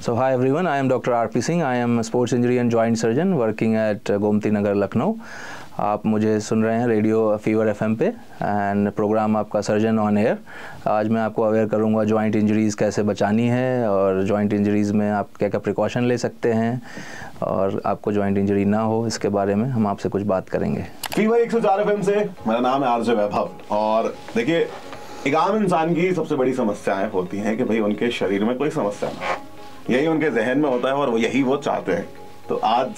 So hi everyone, I am Dr. R.P. Singh. I am a sports injury and joint surgeon working at Gomti Nagar Lucknow. आप मुझे सुन रहे हैं radio fever FM पे and program आपका surgeon on air. आज मैं आपको अवेयर करूंगा जॉइंट इंजरीज़ कैसे बचानी है और जॉइंट इंजरीज़ में आप क्या क्या प्रिकॉशन ले सकते हैं और आपको जॉइंट इंजरी ना हो, इसके बारे में हम आपसे कुछ बात करेंगे. फीवर 104 एफएम से मेरा नाम है आरजे वैभव. और देखिए, एक आम इंसान की सबसे बड़ी समस्याएं होती हैं कि भाई उनके शरीर में कोई समस्या ना हो. यही उनके जहन में होता है और यही वो चाहते हैं. तो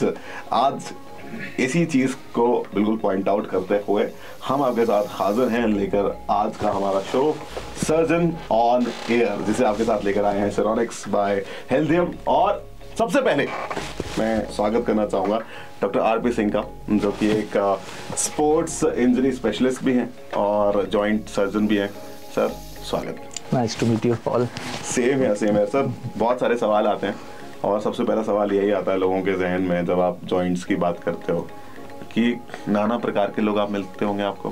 आज इसी चीज को बिल्कुल पॉइंट आउट करते हुए हम आपके साथ हाजिर हैं लेकर आज का हमारा शो सर्जन ऑन एयर, जिसे आपके साथ लेकर आए हैं सेरोनिक्स बाय हेल्थियम. और सबसे पहले मैं स्वागत करना चाहूंगा डॉक्टर आरपी सिंह का, जो कि एक स्पोर्ट्स इंजरी स्पेशलिस्ट भी हैं और जॉइंट सर्जन भी हैं. सर, स्वागत. Nice to meet you all. Same है सर. बहुत सारे सवाल आते हैं और सबसे पहला सवाल यही आता है लोगों के जहन में जब आप जॉइंट्स की बात करते हो कि नाना प्रकार के लोग आप मिलते होंगे आपको.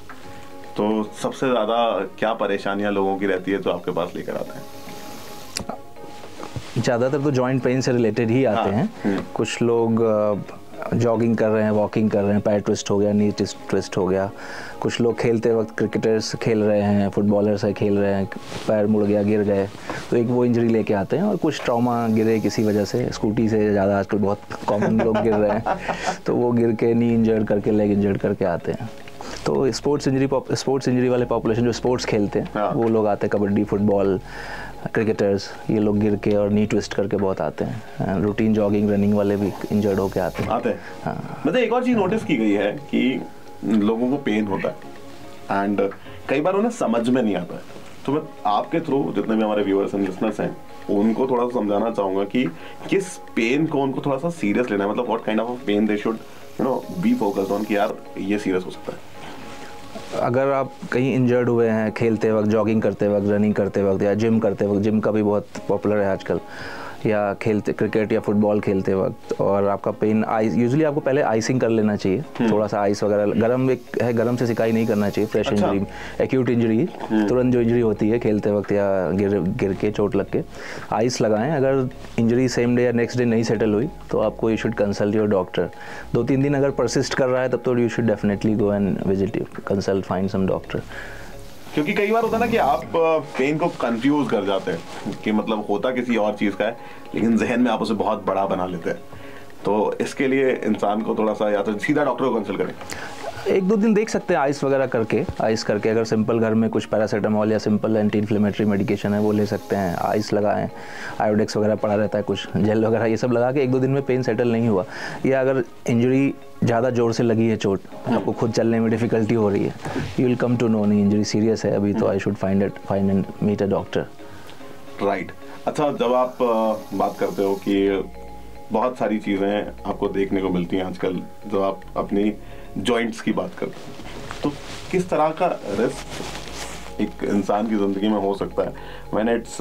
तो सबसे ज़्यादा क्या परेशानियां लोगों की रहती है जो आपके पास लेकर आते हैं? ज़्यादातर तो जॉइंट पेन से रिलेटेड ही आते हैं. कुछ लोग जॉगिंग कर रहे हैं, वॉकिंग कर रहे हैं, पैर ट्विस्ट हो गया, नी ट्विस्ट हो गया. कुछ लोग खेलते वक्त क्रिकेटर्स खेल रहे हैं, फुटबॉलर्स खेल रहे हैं, पैर मुड़ गया, गिर गए, तो एक वो इंजरी लेके आते हैं. और कुछ ट्रॉमा, गिरे किसी वजह से, स्कूटी से ज़्यादा आजकल बहुत कॉमन लोग गिर रहे हैं, तो वो गिर के नी इंजर्ड करके, लेग इंजर्ड करके आते हैं. तो स्पोर्ट्स इंजरी वाले पॉपुलेशन जो स्पोर्ट्स खेलते हैं वो लोग आते हैं, कबड्डी, फुटबॉल, क्रिकेटर्स, ये लोग गिर के और नी ट्विस्ट करके बहुत आते हैं. रूटीन जॉगिंग, रनिंग वाले भी इंजर्ड होके आते हैं. हाँ. मतलब एक और चीज़ नोटिस की गई है कि लोगों को पेन होता है एंड कई बार उन्हें समझ में नहीं आता है. तो मैं आपके थ्रू जितने भी हमारे व्यूअर्स एंड लिसनर्स हैं उनको थोड़ा सा समझाना चाहूँगा कि किस पेन को उनको थोड़ा सा सीरियस लेना है. मतलब what kind of pain they should be focused on कि यार ये सीरियस हो सकता है. अगर आप कहीं इंजर्ड हुए हैं खेलते वक्त, जॉगिंग करते वक्त, रनिंग करते वक्त या जिम करते वक्त, जिम का भी बहुत पॉपुलर है आजकल, या खेलते क्रिकेट या फुटबॉल खेलते वक्त, और आपका पेन यूजुअली आपको पहले आइसिंग कर लेना चाहिए. थोड़ा सा आइस वगैरह, गरम एक है, गरम से सिकाई नहीं करना चाहिए. फ्रेश इंजरी, एक्यूट इंजरी, तुरंत जो इंजरी होती है खेलते वक्त या गिर के चोट लग के, आइस लगाएं. अगर इंजरी सेम डे या नेक्स्ट डे नहीं सेटल हुई तो आपको you should consult your doctor. 2-3 दिन अगर परसिस्ट कर रहा है तब तो you should definitely go and visit, consult, find some doctor. क्योंकि कई बार होता है ना कि आप पेन को कंफ्यूज कर जाते हैं कि मतलब होता किसी और चीज़ का है लेकिन जहन में आप उसे बहुत बड़ा बना लेते हैं. तो इसके लिए इंसान को थोड़ा सा या तो सीधा डॉक्टर को कंसल्ट करें. 1-2 दिन देख सकते हैं आइस वगैरह करके. आइस करके अगर सिंपल घर में कुछ पैरासीटामोल या सिंपल एंटी इन्फ्लेमेटरी मेडिकेशन है वो ले सकते हैं. आइस लगाएं, आयोडेक्स वगैरह पड़ा रहता है, कुछ जेल वगैरह, ये सब लगा के 1-2 दिन में पेन सेटल नहीं हुआ, या अगर इंजरी ज़्यादा जोर से लगी है, चोट, आपको खुद चलने में डिफ़िकल्टी हो रही है, you will come to know नहीं इंजरी सीरियस है अभी, तो I should find and meet a doctor. Right. अच्छा, जब आप बात करते हो कि बहुत सारी चीज़ें आपको देखने को मिलती हैं आजकल, जो आप अपनी जॉइंट्स की बात करते हैं, तो किस तरह का रिस्क एक इंसान की ज़िंदगी में हो सकता है व्हेन इट्स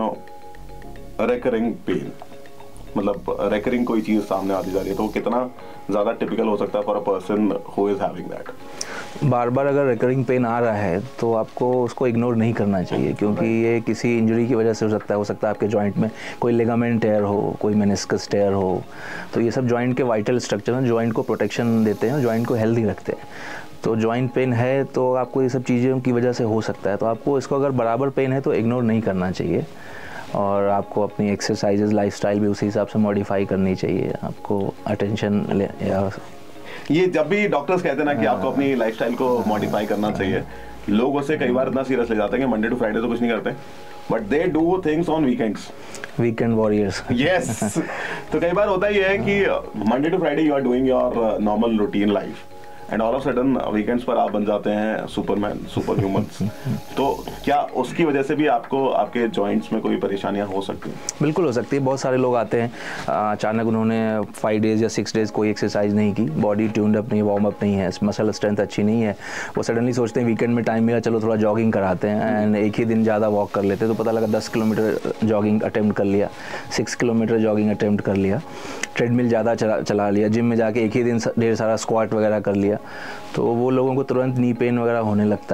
रिकरिंग पेन? मतलब रिकरिंग कोई चीज़ सामने आती जा रही है तो वो कितना ज़्यादा टिपिकल हो सकता है for a person who is having that? बार बार अगर रिकरिंग पेन आ रहा है तो आपको उसको इग्नोर नहीं करना चाहिए, क्योंकि ये किसी इंजरी की वजह से हो सकता है आपके जॉइंट में कोई लिगामेंट टेयर हो, कोई मेनिस्कस टेयर हो. तो ये सब जॉइंट के वाइटल स्ट्रक्चर हैं, जॉइंट को प्रोटेक्शन देते हैं, जॉइंट को हेल्दी रखते हैं. तो जॉइंट पेन है तो आपको ये सब चीज़ों की वजह से हो सकता है, तो आपको इसको अगर बराबर पेन है तो इग्नोर नहीं करना चाहिए. और आपको अपनी एक्सरसाइजेज, लाइफस्टाइल भी उसी हिसाब से मॉडिफाई करनी चाहिए. आपको अटेंशन या ये जब भी डॉक्टर्स कहते हैं ना कि आपको अपनी लाइफस्टाइल को मॉडिफाई करना चाहिए, लोग उसे कई बार इतना सीरियस ले जाते हैं कि मंडे टू फ्राइडे तो कुछ नहीं करते, but they do things on weekends. Weekend warriors. Yes. तो कई बार होता ही है कि Monday to Friday you are doing your normal routine life and all of sudden weekends पर आप बन जाते हैं सुपरमैन, सुपर ह्यूमन्स. तो क्या उसकी वजह से भी आपको आपके जॉइंट्स में कोई परेशानियां हो सकती हैं? बिल्कुल हो सकती है. बहुत सारे लोग आते हैं, अचानक उन्होंने 5 डेज़ या 6 डेज़ कोई एक्सरसाइज नहीं की, बॉडी ट्यून्ड अप नहीं, वार्म अप नहीं है, मसल स्ट्रेंथ अच्छी नहीं है, वो सडनली सोचते हैं वीकेंड में टाइम मिला, चलो थोड़ा जॉगिंग कराते हैं, एंड एक ही दिन ज़्यादा वॉक कर लेते हैं, तो पता लगा 10 किलोमीटर जॉगिंग अटेम्प्ट कर लिया, 6 किलोमीटर जॉगिंग अटेम्प्ट कर लिया, ट्रेडमिल ज़्यादा चला लिया, जिम में जाके एक ही दिन ढेर सारा स्क्वाट वगैरह कर लिया, तो वो लोगों को तुरंत नी पेन वगैरह होने लगता है.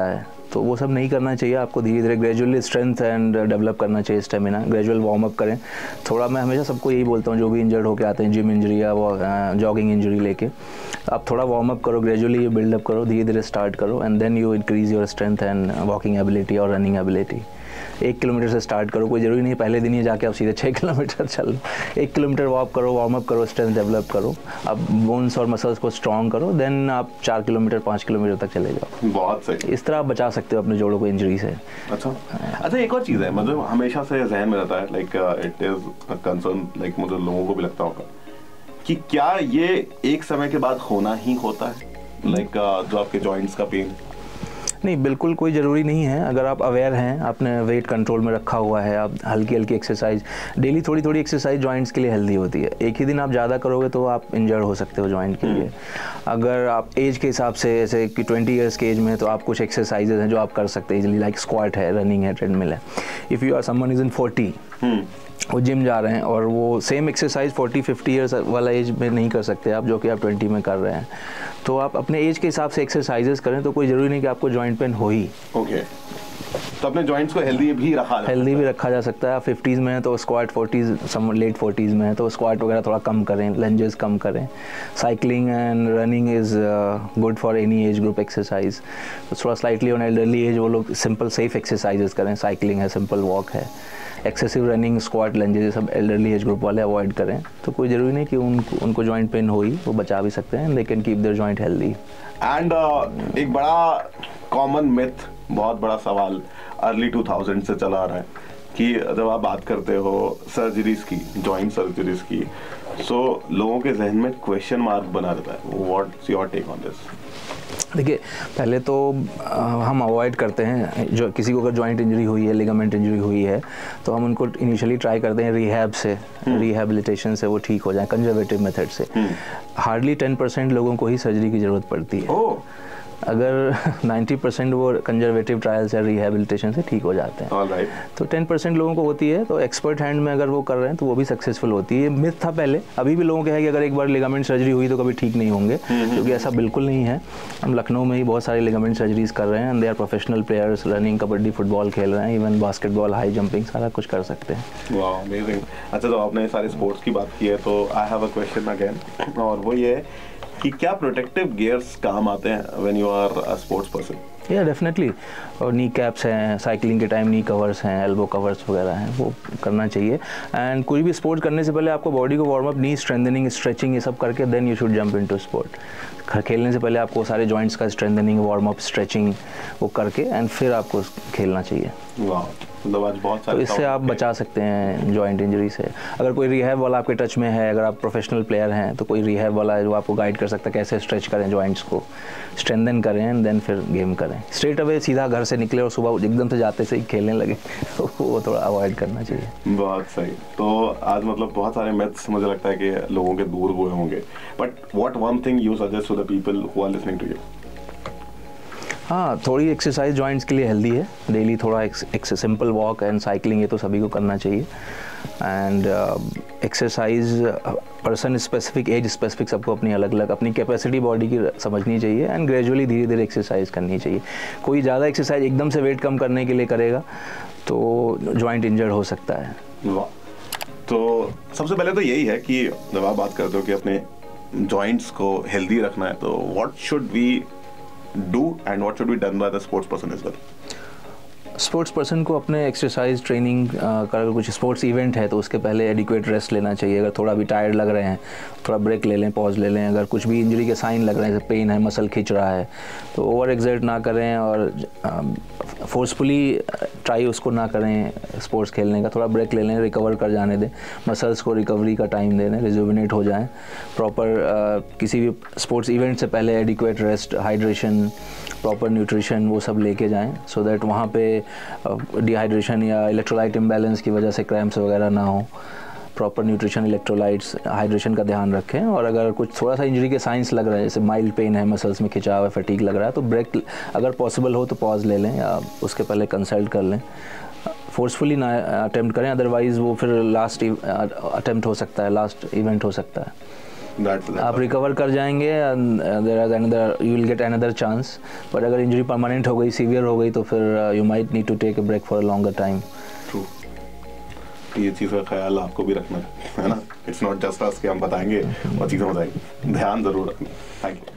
तो वो सब नहीं करना चाहिए आपको। धीरे धीरे ग्रेजुअली स्ट्रेंथ एंड डेवलप करना चाहिए, स्टेमिना, ग्रेजुअल वार्म अप करें थोड़ा। मैं हमेशा सबको यही बोलता हूँ जो भी इंजर्ड होकर आते हैं, जिम इंजरी या जॉगिंग इंजरी लेके, आप थोड़ा वार्म अप करो, ग्रेजुअली बिल्डअप करो, धीरे धीरे स्टार्ट करो and then you increase your strength and walking ability और रनिंग एबिलिटी। 1 किलोमीटर से स्टार्ट करो, कोई ज़रूरी नहीं पहले दिन ही जाके आप सीधे 6 किलोमीटर चल लो। 1 किलोमीटर वॉक करो, वार्म अप करो, स्ट्रेंथ डेवलप करो, आप बोन्स और मसल्स को स्ट्रॉन्ग करो, देन आप 4 किलोमीटर 5 किलोमीटर तक चले जाओ। बहुत सही। इस तरह आप बचा सकते हो अपने जोड़ों को इंजरी से। अच्छा एक और चीज़ है, मतलब हमेशा से जहन में रहता है, like it is concern, like मुझे लोगों को भी लगता होगा कि क्या ये एक समय के बाद होना ही होता है, लाइक जो आपके जॉइंट्स का पेन? नहीं, बिल्कुल कोई ज़रूरी नहीं है। अगर आप अवेयर हैं, आपने वेट कंट्रोल में रखा हुआ है, आप हल्की हल्की एक्सरसाइज डेली, थोड़ी थोड़ी एक्सरसाइज जॉइंट्स के लिए हेल्दी होती है। एक ही दिन आप ज़्यादा करोगे तो आप इंजर्ड हो सकते हो जॉइंट के लिए। अगर आप एज के हिसाब से, जैसे कि 20 ईयर्स के एज में, तो आप कुछ एक्सरसाइजेज हैं जो आप कर सकते हैं इजीली, लाइक स्क्वाट है, रनिंग है, ट्रेडमिल है। If you are someone is in 40, वो जिम जा रहे हैं और वो सेम एक्सरसाइज 40-50 ईयर्स वाला एज में नहीं कर सकते आप, जो कि आप 20 में कर रहे हैं। तो आप अपने एज के हिसाब से एक्सरसाइजेज करें, तो कोई ज़रूरी नहीं कि आपको जॉइंट पेन हो ही। ओके, तो अपने जॉइंट्स को हेल्दी भी रखा जा सकता है। आप 50s में है तो स्क्वाट, 40s, सम लेट 40s में है तो स्क्वाट वगैरह थोड़ा कम करें, लंजेस कम करें। Cycling and running is good for any age group exercise. तो थोड़ा स्लाइटली ऑन एल्डरली एज वो लोग सिंपल सेफ एक्सरसाइजेज करें, साइकिलिंग है, सिंपल वॉक है। एक्सेसिव रनिंग, स्क्वाट, लंजेस, ये सब एल्डरली एज ग्रुप वाले अवॉइड करें। तो कोई ज़रूरी नहीं कि उनको जॉइंट पेन हो ही, वो बचा भी सकते हैं, they can keep their joint healthy. And एक बड़ा कॉमन मिथ, बहुत बड़ा सवाल अर्ली 2000 से चला आ रहा है कि जब आप बात करते हो सर्जरीज की, जॉइंट सर्जरीज की, सो लोगों के जहन में क्वेश्चन मार्क बना रहता है। What's your take on this? देखिए, पहले तो हम अवॉइड करते हैं, जो किसी को अगर जॉइंट इंजरी हुई है, लिगामेंट इंजरी हुई है, तो हम उनको इनिशियली ट्राई करते हैं रिहैब से, रिहैबिलिटेशन से वो ठीक हो जाए, कंजर्वेटिव मेथड से। हार्डली 10% लोगों को ही सर्जरी की ज़रूरत पड़ती है। अगर 90% वो कंजर्वेटिव ट्रायल्स या रिहैबिलिटेशन से ठीक हो जाते हैं। Alright. तो 10% लोगों को होती है, तो एक्सपर्ट हैंड में अगर वो कर रहे हैं तो वो भी सक्सेसफुल होती है। मिथ था पहले, अभी भी लोगों के है कि अगर एक बार लिगामेंट सर्जरी हुई तो कभी ठीक नहीं होंगे, क्योंकि ऐसा बिल्कुल नहीं है। हम लखनऊ में ही बहुत सारे लिगामेंट सर्जरीज कर रहे हैं and they are professional players, running, kabaddi, football खेल रहे हैं, इवन बास्केटबॉल, हाई जंपिंग, सारा कुछ कर सकते हैं। वाह, अमेजिंग। अच्छा, तो आपने सारे स्पोर्ट्स की बात की है, तो I have a question again, और वो ये है कि क्या प्रोटेक्टिव गियर्स काम आते हैं when you are a sports person? या डेफिनेटली, और नी कैप्स हैं, साइकिलिंग के टाइम नी कवर्स हैं, एल्बो कवर्स वगैरह हैं, वो करना चाहिए। एंड कोई भी स्पोर्ट करने से पहले आपको बॉडी को warm up, knee strengthening, stretching, ये सब करके then you should jump into sport. खेलने से पहले आपको सारे जॉइंट्स का स्ट्रेंथनिंग, वार्म अप, स्ट्रेचिंग वो करके एंड फिर आपको खेलना चाहिए। वाह, मतलब आज बहुत सारे, तो इससे आप बचा सकते हैं जॉइंट इंजरी से। अगर कोई रिहैब वाला आपके टच में है, अगर आप प्रोफेशनल प्लेयर हैं, तो कोई रिहैब वाला है जो आपको गाइड कर सकता है कैसे स्ट्रेच करें जॉइंट्स को, स्ट्रेंथन करें एंड देन फिर गेम करें। स्ट्रेट अवे सीधा घर से निकले और सुबह एकदम से जाते से ही खेलने लगे, वो थोड़ा अवॉइड करना चाहिए। बहुत सही। तो आज मतलब बहुत सारे मिथ्स मुझे लगता है कि लोगों के दूर हुए होंगे, but what one thing you suggest to the people who are listening to you? हाँ, थोड़ी एक्सरसाइज जॉइंट्स के लिए हेल्दी है। डेली थोड़ा सिंपल वॉक एंड साइकिलिंग, ये तो सभी को करना चाहिए। And exercise person specific, age specific, सबको अपनी अलग अलग अपनी कैपेसिटी बॉडी की समझनी चाहिए एंड ग्रेजुअली धीरे धीरे एक्सरसाइज करनी चाहिए। कोई ज़्यादा एक्सरसाइज एकदम से वेट कम करने के लिए करेगा तो जॉइंट इंजर्ड हो सकता है। वाह, तो सबसे पहले तो यही है कि जब आप बात करते हो कि अपने जॉइंट्स को हेल्दी रखना है, तो what should we do and what should be done by the sports person as well? Sports person को अपने एक्सरसाइज ट्रेनिंग का अगर कुछ स्पोर्ट्स इवेंट है तो उसके पहले एडिक्वेट रेस्ट लेना चाहिए। अगर थोड़ा भी टायर्ड लग रहे हैं, थोड़ा ब्रेक ले लें, पॉज ले लें। अगर कुछ भी इंजरी के साइन लग रहे हैं, जैसे पेन है, मसल खींच रहा है, तो ओवर एक्सर्ट ना करें और फोर्सफुली ट्राई उसको ना करें स्पोर्ट्स खेलने का। थोड़ा ब्रेक ले लें, रिकवर कर जाने दें, मसल्स को रिकवरी का टाइम दे दें, रिजुविनेट हो जाएं। प्रॉपर किसी भी स्पोर्ट्स इवेंट से पहले adequate rest, hydration, proper nutrition, वो सब लेके जाएं, सो दैट वहाँ पे डिहाइड्रेशन या इलेक्ट्रोलाइट इम्बैलेंस की वजह से क्रैम्प्स वगैरह ना हो। प्रॉपर न्यूट्रिशन, इलेक्ट्रोलाइट्स, हाइड्रेशन का ध्यान रखें। और अगर कुछ थोड़ा सा इंजरी के साइंस लग रहे हैं, जैसे माइल्ड पेन है, मसल्स में खिंचाव है, फटीग लग रहा है, तो ब्रेक अगर पॉसिबल हो तो पॉज ले लें या उसके पहले कंसल्ट कर लें। फोर्सफुली ना अटेम्प्ट करें, अदरवाइज़ वो फिर लास्ट अटेम्प्ट हो सकता है, लास्ट इवेंट हो सकता है। आप रिकवर कर जाएंगे, you will get another chance. But अगर इंजरी परमानेंट हो गई, सीवियर हो गई, तो फिर you might need to take a break for a longer time. True, ये चीज़ का ख्याल आपको भी रखना है ना। इट्स नॉट जस्ट अस कि हम बताएंगे और चीज़ें बताएंगे, ध्यान जरूर रखना। Thank you.